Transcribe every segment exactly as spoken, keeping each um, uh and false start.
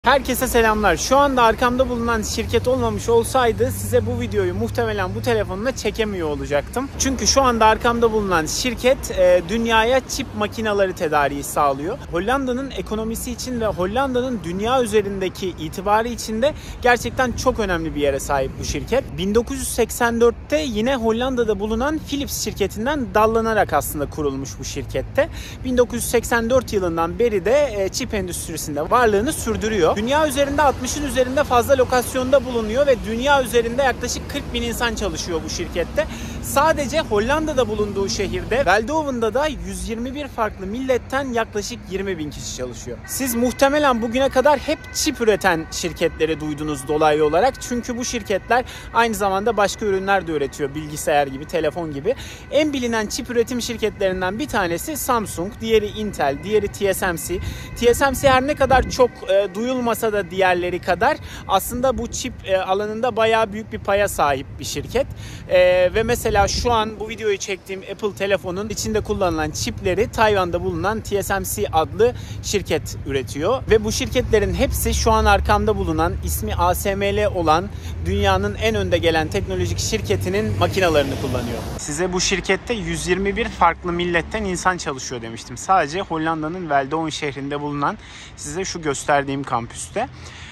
Herkese selamlar. Şu anda arkamda bulunan şirket olmamış olsaydı size bu videoyu muhtemelen bu telefonla çekemiyor olacaktım. Çünkü şu anda arkamda bulunan şirket e, dünyaya çip makineleri tedariği sağlıyor. Hollanda'nın ekonomisi için ve Hollanda'nın dünya üzerindeki itibarı için de gerçekten çok önemli bir yere sahip bu şirket. bin dokuz yüz seksen dörtte yine Hollanda'da bulunan Philips şirketinden dallanarak aslında kurulmuş bu şirkette. bin dokuz yüz seksen dört yılından beri de e, çip endüstrisinde varlığını sürdürüyor. Dünya üzerinde altmışın üzerinde fazla lokasyonda bulunuyor ve dünya üzerinde yaklaşık kırk bin insan çalışıyor bu şirkette. Sadece Hollanda'da bulunduğu şehirde Veldhoven'da da yüz yirmi bir farklı milletten yaklaşık yirmi bin kişi çalışıyor. Siz muhtemelen bugüne kadar hep çip üreten şirketleri duydunuz dolaylı olarak. Çünkü bu şirketler aynı zamanda başka ürünler de üretiyor. Bilgisayar gibi, telefon gibi. En bilinen çip üretim şirketlerinden bir tanesi Samsung, diğeri Intel, diğeri T S M C. T S M C her ne kadar çok e, duyulmasa da diğerleri kadar aslında bu çip e, alanında bayağı büyük bir paya sahip bir şirket. E, ve mesela şu an bu videoyu çektiğim Apple telefonun içinde kullanılan çipleri Tayvan'da bulunan T S M C adlı şirket üretiyor. Ve bu şirketlerin hepsi şu an arkamda bulunan ismi A S M L olan dünyanın en önde gelen teknolojik şirketinin makinalarını kullanıyor. Size bu şirkette yüz yirmi bir farklı milletten insan çalışıyor demiştim. Sadece Hollanda'nın Veldhoven şehrinde bulunan size şu gösterdiğim kampüste.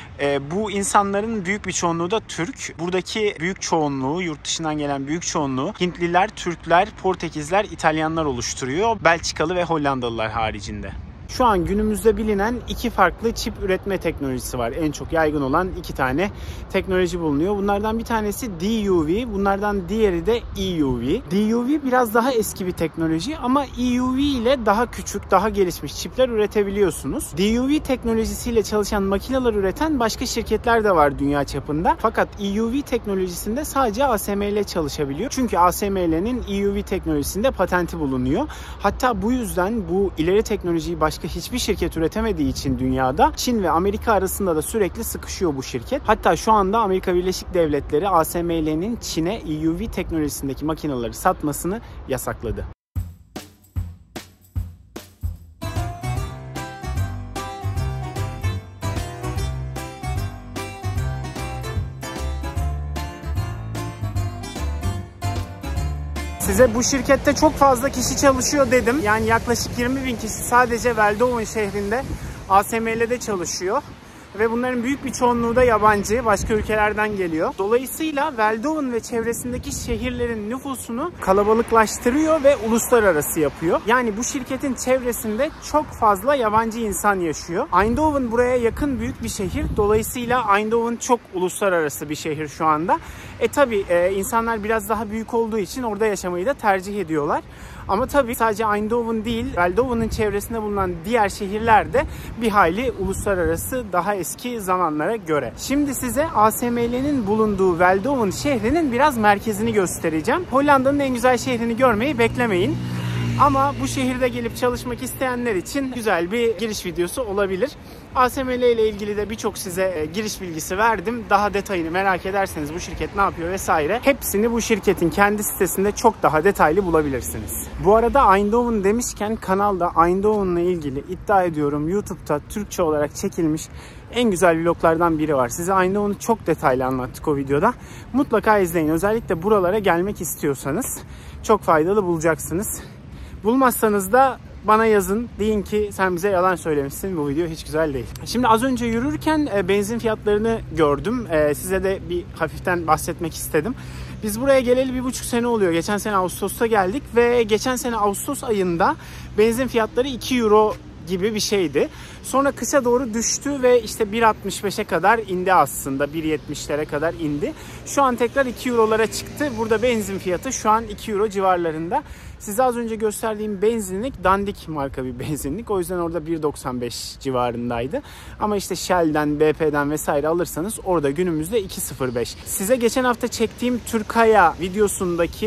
E, bu insanların büyük bir çoğunluğu da Türk. Buradaki büyük çoğunluğu, yurt dışından gelen büyük çoğunluğu Hintliler, Türkler, Portekizler, İtalyanlar oluşturuyor. Belçikalı ve Hollandalılar haricinde. Şu an günümüzde bilinen iki farklı çip üretme teknolojisi var. En çok yaygın olan iki tane teknoloji bulunuyor. Bunlardan bir tanesi D U V, bunlardan diğeri de E U V. D U V biraz daha eski bir teknoloji ama E U V ile daha küçük, daha gelişmiş çipler üretebiliyorsunuz. D U V teknolojisiyle çalışan makineler üreten başka şirketler de var dünya çapında. Fakat E U V teknolojisinde sadece A S M L çalışabiliyor. Çünkü A S M L'nin E U V teknolojisinde patenti bulunuyor. Hatta bu yüzden bu ileri teknolojiyi başka hiçbir şirket üretemediği için dünyada Çin ve Amerika arasında da sürekli sıkışıyor bu şirket. Hatta şu anda Amerika Birleşik Devletleri A S M L'nin Çin'e E U V teknolojisindeki makineleri satmasını yasakladı. Size bu şirkette çok fazla kişi çalışıyor dedim. Yani yaklaşık yirmi bin kişi sadece Veldhoven şehrinde A S M L'de çalışıyor. Ve bunların büyük bir çoğunluğu da yabancı, başka ülkelerden geliyor. Dolayısıyla Veldhoven ve çevresindeki şehirlerin nüfusunu kalabalıklaştırıyor ve uluslararası yapıyor. Yani bu şirketin çevresinde çok fazla yabancı insan yaşıyor. Eindhoven buraya yakın büyük bir şehir. Dolayısıyla Eindhoven çok uluslararası bir şehir şu anda. E tabi e, insanlar biraz daha büyük olduğu için orada yaşamayı da tercih ediyorlar. Ama tabii sadece Eindhoven değil, Veldhoven'ın çevresinde bulunan diğer şehirler de bir hayli uluslararası, daha eski zamanlara göre. Şimdi size A S M L'nin bulunduğu Veldhoven şehrinin biraz merkezini göstereceğim. Hollanda'nın en güzel şehrini görmeyi beklemeyin. Ama bu şehirde gelip çalışmak isteyenler için güzel bir giriş videosu olabilir. A S M L ile ilgili de birçok size giriş bilgisi verdim. Daha detayını merak ederseniz bu şirket ne yapıyor vesaire, hepsini bu şirketin kendi sitesinde çok daha detaylı bulabilirsiniz. Bu arada Eindhoven demişken kanalda Eindhoven'la ilgili iddia ediyorum YouTube'da Türkçe olarak çekilmiş en güzel vloglardan biri var. Size Eindhoven'ı çok detaylı anlattık o videoda. Mutlaka izleyin. Özellikle buralara gelmek istiyorsanız çok faydalı bulacaksınız. Bulmazsanız da bana yazın, deyin ki sen bize yalan söylemişsin, bu video hiç güzel değil. Şimdi az önce yürürken benzin fiyatlarını gördüm. Size de bir hafiften bahsetmek istedim. Biz buraya geleli bir buçuk sene oluyor. Geçen sene Ağustos'ta geldik ve geçen sene Ağustos ayında benzin fiyatları iki euro gibi bir şeydi. Sonra kışa doğru düştü ve işte bir altmış beşe kadar indi aslında. bir yetmişlere kadar indi. Şu an tekrar iki eurolara çıktı. Burada benzin fiyatı şu an iki euro civarlarında. Size az önce gösterdiğim benzinlik dandik marka bir benzinlik. O yüzden orada bir doksan beş civarındaydı. Ama işte Shell'den, B P'den vesaire alırsanız orada günümüzde iki sıfır beş. Size geçen hafta çektiğim Türkaya videosundaki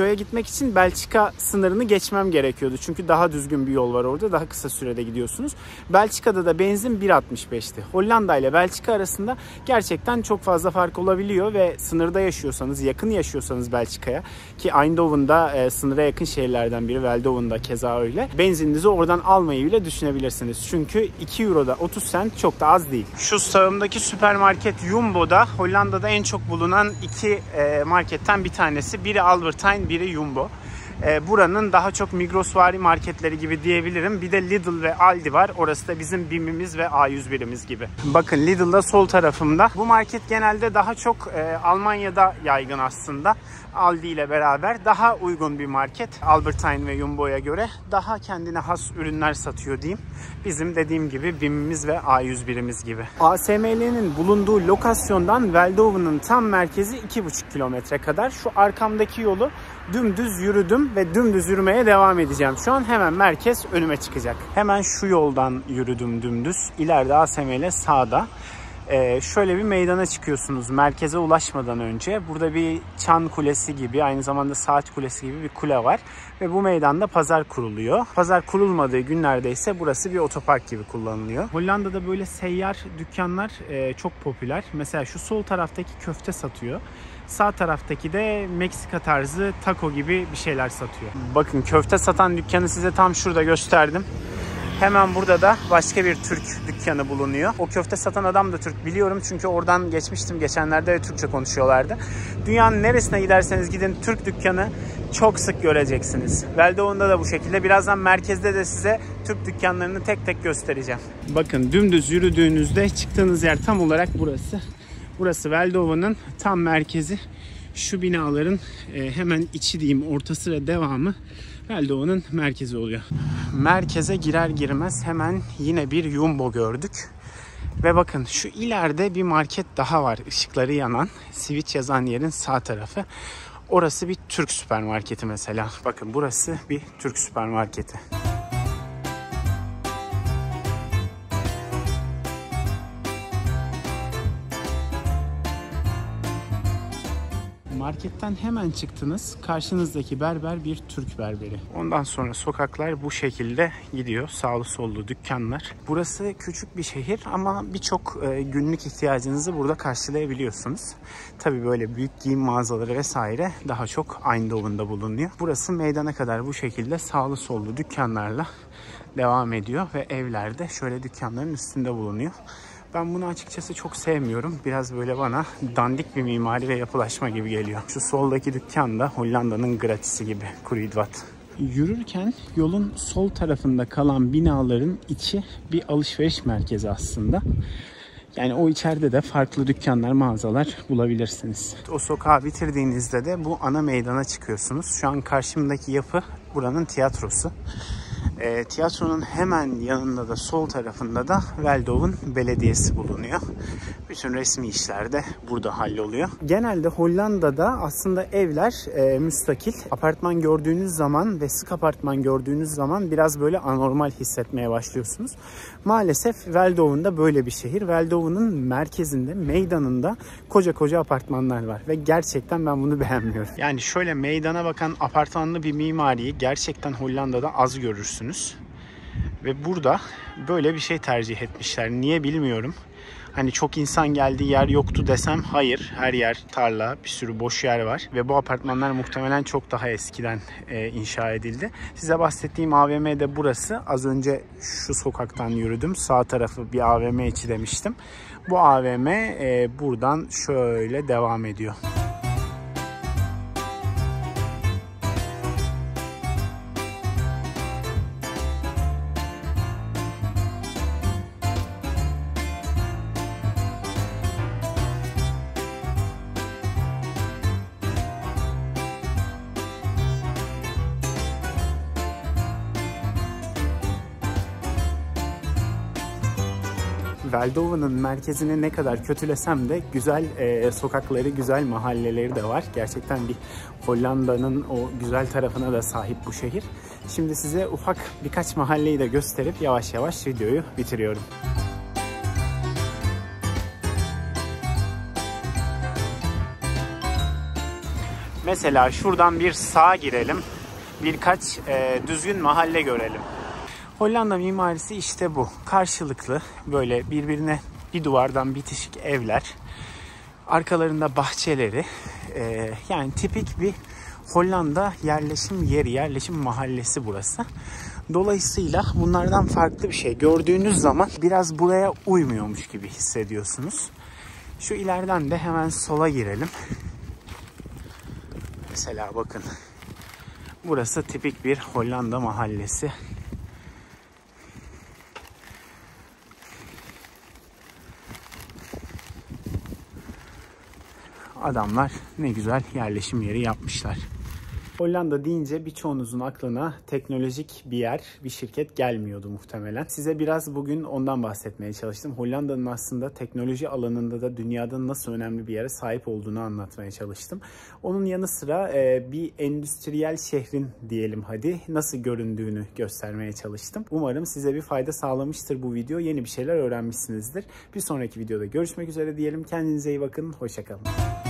Tokyo'ya gitmek için Belçika sınırını geçmem gerekiyordu. Çünkü daha düzgün bir yol var orada. Daha kısa sürede gidiyorsunuz. Belçika'da da benzin bir altmış beşti. Hollanda ile Belçika arasında gerçekten çok fazla fark olabiliyor ve sınırda yaşıyorsanız, yakın yaşıyorsanız Belçika'ya, ki Eindhoven'da e, sınıra yakın şehirlerden biri, Veldhoven'da keza öyle. Benzininizi oradan almayı bile düşünebilirsiniz. Çünkü iki euroda otuz cent çok da az değil. Şu sağımdaki süpermarket Jumbo'da Hollanda'da en çok bulunan iki e, marketten bir tanesi. Biri Albert Heijn, biri Jumbo. E, buranın daha çok Migrosvari marketleri gibi diyebilirim. Bir de Lidl ve Aldi var. Orası da bizim BİM'imiz ve A yüz birimiz gibi. Bakın Lidl'da sol tarafımda. Bu market genelde daha çok e, Almanya'da yaygın aslında. Aldi ile beraber daha uygun bir market. Albert Heijn ve Jumbo'ya göre daha kendine has ürünler satıyor diyeyim. Bizim dediğim gibi BİM'imiz ve A yüz birimiz gibi. A S M L'nin bulunduğu lokasyondan Veldhoven'ın tam merkezi iki buçuk kilometre kadar. Şu arkamdaki yolu dümdüz yürüdüm ve dümdüz yürümeye devam edeceğim. Şu an hemen merkez önüme çıkacak. Hemen şu yoldan yürüdüm dümdüz. İleride A S M L sağda. Ee, şöyle bir meydana çıkıyorsunuz merkeze ulaşmadan önce. Burada bir çan kulesi gibi, aynı zamanda saat kulesi gibi bir kule var. Ve bu meydanda pazar kuruluyor. Pazar kurulmadığı günlerde ise burası bir otopark gibi kullanılıyor. Hollanda'da böyle seyyar dükkanlar e, çok popüler. Mesela şu sol taraftaki köfte satıyor. Sağ taraftaki de Meksika tarzı taco gibi bir şeyler satıyor. Bakın köfte satan dükkanı size tam şurada gösterdim. Hemen burada da başka bir Türk dükkanı bulunuyor. O köfte satan adam da Türk biliyorum çünkü oradan geçmiştim geçenlerde ve Türkçe konuşuyorlardı. Dünyanın neresine giderseniz gidin Türk dükkanı çok sık göreceksiniz. Veldhoven'da da bu şekilde. Birazdan merkezde de size Türk dükkanlarını tek tek göstereceğim. Bakın dümdüz yürüdüğünüzde çıktığınız yer tam olarak burası. Burası Veldhoven'ın tam merkezi. Şu binaların e, hemen içi diyeyim, ortası ve devamı Veldhoven'ın merkezi oluyor. Merkeze girer girmez hemen yine bir Jumbo gördük. Ve bakın şu ileride bir market daha var. Işıkları yanan, switch yazan yerin sağ tarafı. Orası bir Türk süpermarketi mesela. Bakın burası bir Türk süpermarketi. Marketten hemen çıktınız. Karşınızdaki berber bir Türk berberi. Ondan sonra sokaklar bu şekilde gidiyor. Sağlı sollu dükkanlar. Burası küçük bir şehir ama birçok e, günlük ihtiyacınızı burada karşılayabiliyorsunuz. Tabii böyle büyük giyim mağazaları vesaire daha çok Eindhoven'da bulunuyor. Burası meydana kadar bu şekilde sağlı sollu dükkanlarla devam ediyor ve evlerde şöyle dükkanların üstünde bulunuyor. Ben bunu açıkçası çok sevmiyorum. Biraz böyle bana dandik bir mimari ve yapılaşma gibi geliyor. Şu soldaki dükkan da Hollanda'nın Gratis'i gibi. Kruidvat. Yürürken yolun sol tarafında kalan binaların içi bir alışveriş merkezi aslında. Yani o içeride de farklı dükkanlar, mağazalar bulabilirsiniz. O sokağı bitirdiğinizde de bu ana meydana çıkıyorsunuz. Şu an karşımdaki yapı buranın tiyatrosu. E, tiyatronun hemen yanında da sol tarafında da Veldhoven Belediyesi bulunuyor. Bütün resmi işler de burada halloluyor. Genelde Hollanda'da aslında evler e, müstakil. Apartman gördüğünüz zaman ve sık apartman gördüğünüz zaman biraz böyle anormal hissetmeye başlıyorsunuz. Maalesef Veldhoven'da böyle bir şehir. Veldhoven'ın merkezinde, meydanında koca koca apartmanlar var ve gerçekten ben bunu beğenmiyorum. Yani şöyle meydana bakan apartmanlı bir mimariyi gerçekten Hollanda'da az görürsünüz. Ve burada böyle bir şey tercih etmişler. Niye bilmiyorum. Hani çok insan geldiği yer yoktu desem hayır. Her yer tarla, bir sürü boş yer var. Ve bu apartmanlar muhtemelen çok daha eskiden e, inşa edildi. Size bahsettiğim A V M de burası. Az önce şu sokaktan yürüdüm. Sağ tarafı bir A V M içi demiştim. Bu A V M e, buradan şöyle devam ediyor. Veldhoven'ın merkezini ne kadar kötülesem de güzel e, sokakları, güzel mahalleleri de var. Gerçekten bir Hollanda'nın o güzel tarafına da sahip bu şehir. Şimdi size ufak birkaç mahalleyi de gösterip yavaş yavaş videoyu bitiriyorum. Mesela şuradan bir sağa girelim. Birkaç e, düzgün mahalle görelim. Hollanda mimarisi işte bu. Karşılıklı böyle birbirine bir duvardan bitişik evler. Arkalarında bahçeleri. E, yani tipik bir Hollanda yerleşim yeri, yerleşim mahallesi burası. Dolayısıyla bunlardan farklı bir şey gördüğünüz zaman biraz buraya uymuyormuş gibi hissediyorsunuz. Şu ileriden de hemen sola girelim. Mesela bakın. Burası tipik bir Hollanda mahallesi. Adamlar ne güzel yerleşim yeri yapmışlar. Hollanda deyince birçoğunuzun aklına teknolojik bir yer, bir şirket gelmiyordu muhtemelen. Size biraz bugün ondan bahsetmeye çalıştım. Hollanda'nın aslında teknoloji alanında da dünyada nasıl önemli bir yere sahip olduğunu anlatmaya çalıştım. Onun yanı sıra bir endüstriyel şehrin diyelim hadi nasıl göründüğünü göstermeye çalıştım. Umarım size bir fayda sağlamıştır bu video. Yeni bir şeyler öğrenmişsinizdir. Bir sonraki videoda görüşmek üzere diyelim. Kendinize iyi bakın. Hoşça kalın.